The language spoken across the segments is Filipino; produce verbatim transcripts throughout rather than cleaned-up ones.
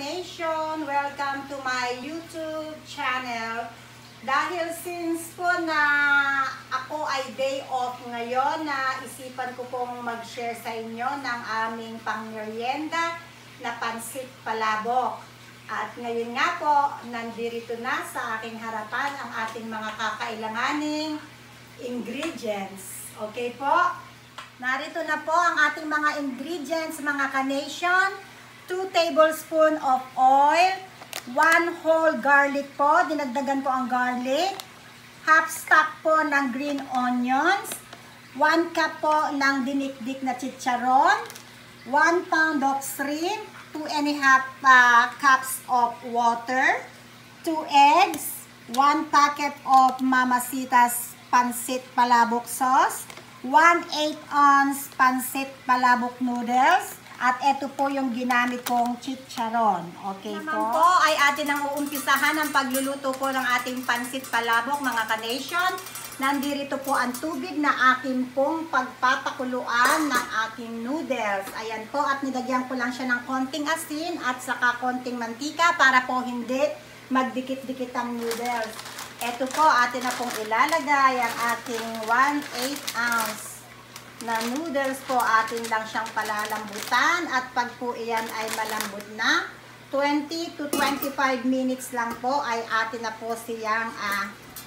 ka-nation! Welcome to my YouTube channel. Dahil since po na ako ay day off ngayon, na isipan ko pong mag-share sa inyo ng aming pangmerienda na pansit palabok. At ngayon nga po, nandito na sa aking harapan ang ating mga kakailanganing ingredients. Okay po? Narito na po ang ating mga ingredients, mga ka-nation. two tablespoons of oil, one whole garlic po, dinagdagan ko ang garlic, half stack po ng green onions, one cup po ng dinikdik na chicharon, one pound of shrimp, two and a half uh, cups of water, two eggs, one packet of Mamacita's Pansit Palabok sauce, one eighth ounce Pansit Palabok noodles, at ito po yung ginamit kong chicharon. Okay po? Naman po ay atin ang uumpisahan ang pagluluto po ng ating pansit palabok, mga ka-nation. Nandito po ang tubig na akin pong pagpapakuluan ng aking noodles. Ayan po, at nilagyan ko lang siya ng konting asin at saka konting mantika para po hindi magdikit-dikit ang noodles. Ito po, atin na pong ilalagay ang ating one eighth ounce na noodles po. Atin lang siyang palalambutan, at pag po iyan ay malambot na, twenty to twenty-five minutes lang po ay atin na po siyang uh,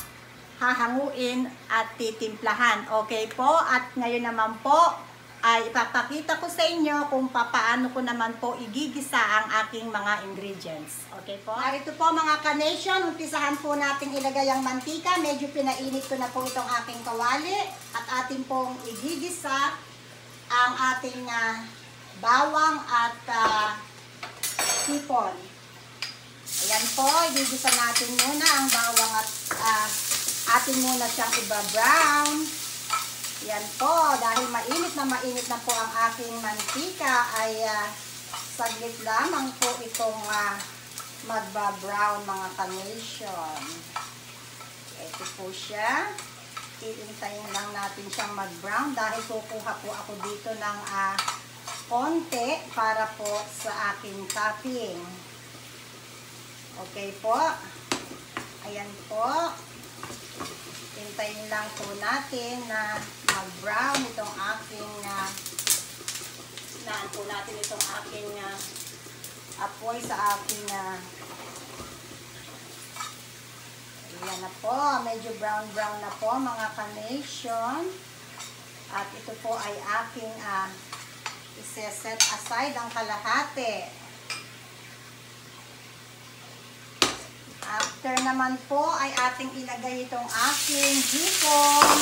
hahanguin at titimplahan. Okay po? At ngayon naman po ay ipapakita ko sa inyo kung paano ko naman po igigisa ang aking mga ingredients. Okay po? Narito po, mga ka-nation, umpisahan po natin ilagay ang mantika. Medyo pinainit ko na po itong aking kawali at ating pong igigisa ang ating uh, bawang at uh, hipon. Ayan po, igigisa natin muna ang bawang at uh, atin muna siyang iba-brown. Yan po, dahil mainit na mainit na po ang aking mantika, ay uh, saglit lamang po itong uh, magba-brown, mga ka-nation. Ito po siya. Iintayin lang natin siyang mag-brown dahil kukuha po ako dito ng uh, konti para po sa aking topping. Okay po. Ayan po. Hintayin lang po natin na mag-brown itong aking uh, naan po natin itong aking uh, apoy sa aking uh, ayan na po, medyo brown brown na po, mga ka-nation. At ito po ay aking uh, iseset aside ang kalahati. After naman po ay ating ilagay itong aking hipon.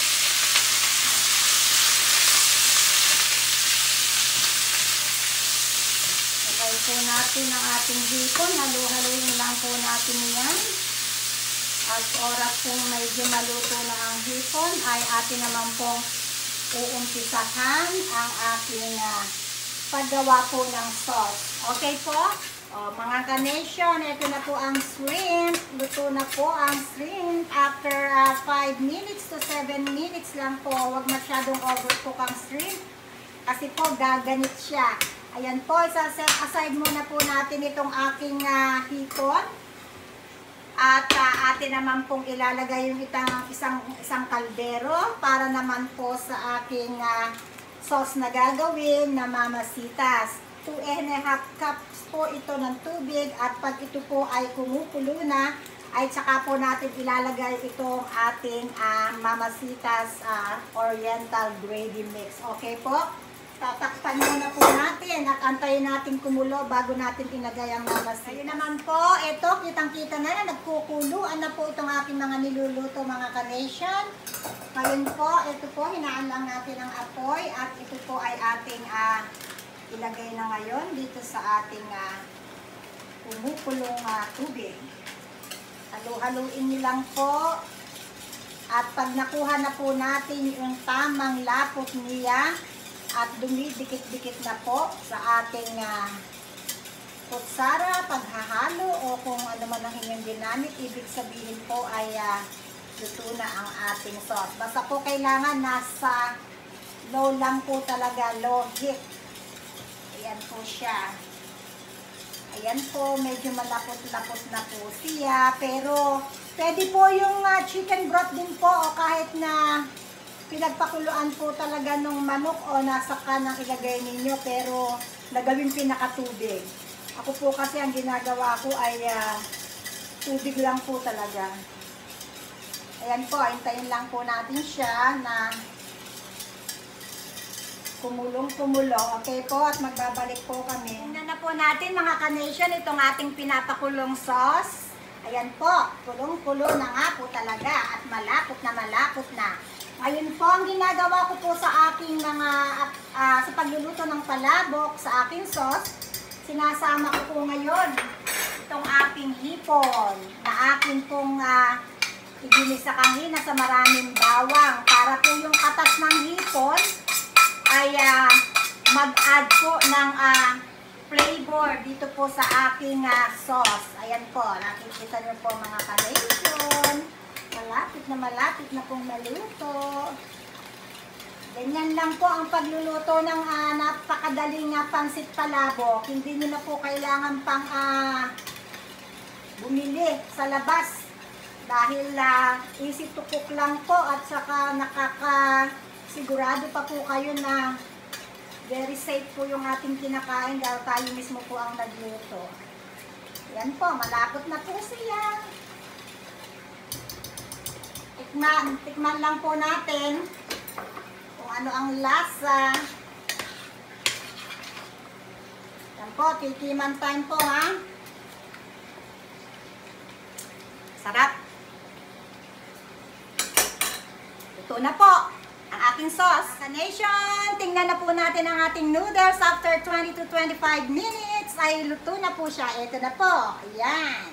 Ilagay po natin ang ating hipon. Halu-haluin lang po natin yan. At oras kung medyo maluto na ang hipon ay atin naman pong uumpisahan ang aking uh, paggawa po ng sauce. Okay po? O, mga ka-nation, ito na po ang shrimp. Luto na po ang shrimp. After uh, five minutes to seven minutes lang po. Huwag masyadong overcook ang shrimp kasi po gaganit siya. Ayan po, isaset aside muna po natin itong aking uh, hipon. At uh, atin naman pong ilalagay yung itang, isang, isang kaldero para naman po sa aking uh, sauce na gagawin na Mamacita's. two and a half cups po ito ng tubig, at pag ito po ay kumukulo na, ay tsaka po natin ilalagay itong ating uh, Mamacita's uh, Oriental Gravy Mix. Okay po? Tatakpan muna po natin at antayin natin kumulo bago natin ilagay ang Mamacita's. Ayun naman po, ito, kitang-kita na na, nagkukuluan na po itong aking mga niluluto, mga ka-nation. Ngayon po, ito po, hinaan lang natin ang apoy, at ito po ay ating uh, ilagay na ngayon dito sa ating uh, kumukulong uh, tubig. Halu-haluin niyo lang po. At pag nakuha na po natin yung tamang lapot niya at dumidikit-dikit na po sa ating uh, kutsara, paghahalo o kung ano man ang inyong ginamit, ibig sabihin po ay uh, luto na ang ating sauce. Basta po kailangan nasa low lang po talaga, low heat. Ayan po siya. Ayan po, medyo malapot-lapot na po siya. Pero, pwede po yung uh, chicken broth din po o kahit na pinagpakuluan po talaga ng manok o nasa kanang ilagay ninyo. Pero, nagawin pinakatubig. Ako po kasi ang ginagawa ko ay uh, tubig lang po talaga. Ayan po, hintayin lang po natin siya na kumulong-kumulo. Okay po, at magbabalik po kami. Tingnan na po natin mga ka-nation itong ating pinapakulong sauce. Ayan po, kulong-kulo na nga po talaga at malapot na malapot na. Ngayon po, ang ginagawa ko po sa aking mga, uh, sa pagluluto ng palabok sa aking sauce, sinasama ko po ngayon itong aking hipon na akin pong uh, iginis sa kahina sa maraming bawang para po yung katas ng hipon ay uh, mag-add po ng uh, flavor dito po sa aking uh, sauce. Ayan po, nakikita nyo po mga ka-nation. Malapit na malapit na pong maluto. Ganyan lang po ang pagluluto ng uh, napakadaling uh, pansit palabok. Hindi nyo na po kailangan pang uh, bumili sa labas. Dahil uh, easy to cook lang po at saka nakaka... sigurado pa po kayo na very safe po yung ating kinakain dahil tayo mismo po ang nagluto. Yan po, malapot na po siya. Tikman, tikman lang po natin kung ano ang lasa. Yan po, tikiman time po ha. Sarap. Ito na po ang ating sauce. Ka-nation, tingnan na po natin ang ating noodles after twenty to twenty-five minutes. Ay, luto na po siya. Ito na po. Ayan.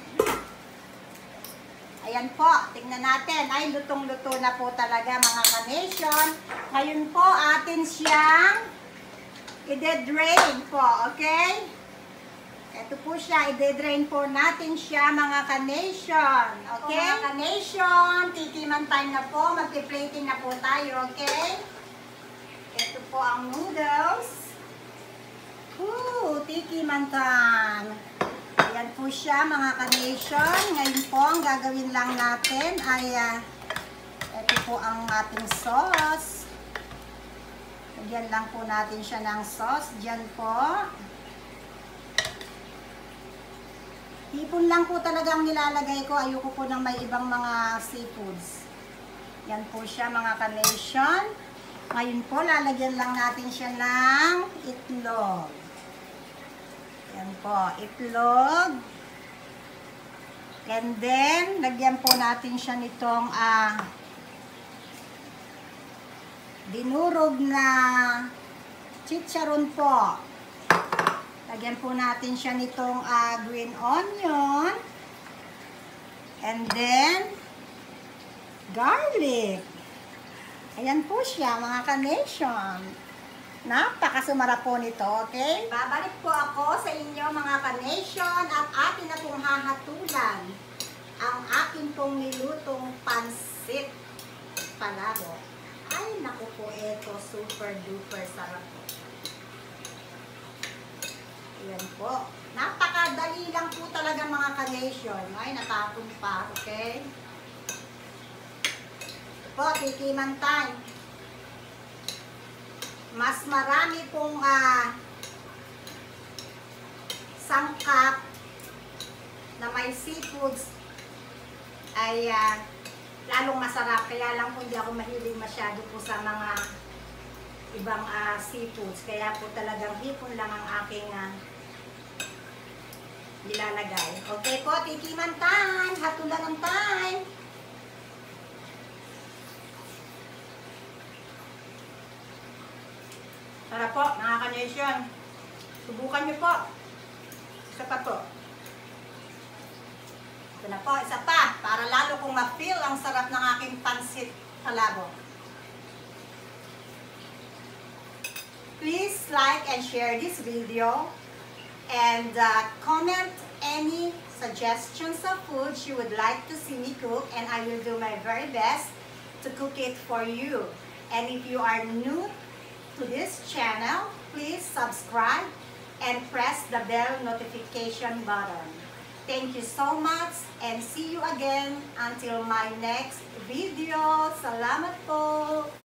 Ayan po. Tingnan natin. Ay, lutong-luto na po talaga mga ka-nation. Ngayon po, atin siyang i-drain po. Okay? Ito po siya, i-drain po natin siya mga ka-nation. Okay? Mga ka-nation, tikiman time na po, magpi-plating na po tayo, okay? Ito po ang noodles. Woo, tikiman time. Ayan po siya mga ka-nation. Ngayon po, ang gagawin lang natin ay uh, ito po ang ating sauce. Lagyan lang po natin siya ng sauce. Diyan po. Hipon lang po talagang nilalagay ko. Ayoko po ng may ibang mga seafoods. Yan po siya mga ka-nation. Ngayon po, lalagyan lang natin siya ng itlog. Yan po, itlog. And then, lagyan po natin siya nitong ah, dinurog na chicharon po. Lagyan po natin siya nitong uh, green onion. And then, garlic. Ayan po siya, mga ka-nation. Napakasumara po nito, okay? Babalik po ako sa inyo, mga ka-nation, at atin na pong hahatulan ang akin pong nilutong pansit palabok. Ay, naku po, ito super duper sarap po. Ayan po. Napakadali lang po talaga mga ka-nation. Ay, natapon pa. Okay? Ito po, tikiman time. Mas marami pong uh, sangkap na may seafoods ay uh, lalong masarap. Kaya lang po hindi ako mahilig masyado po sa mga ibang uh, seafoods. Kaya po talagang hipon lang ang aking uh, nilalagay. Okay po, tikiman time. Hatulan ng time. Tara po, mga ka-nation. Subukan nyo po. Isa pa po. Ito na po, isa pa. Para lalo kong ma-feel ang sarap ng aking pansit palabok. Please like and share this video. And uh, comment any suggestions of foods you would like to see me cook, and I will do my very best to cook it for you. And if you are new to this channel, please subscribe and press the bell notification button. Thank you so much and see you again until my next video. Salamat po!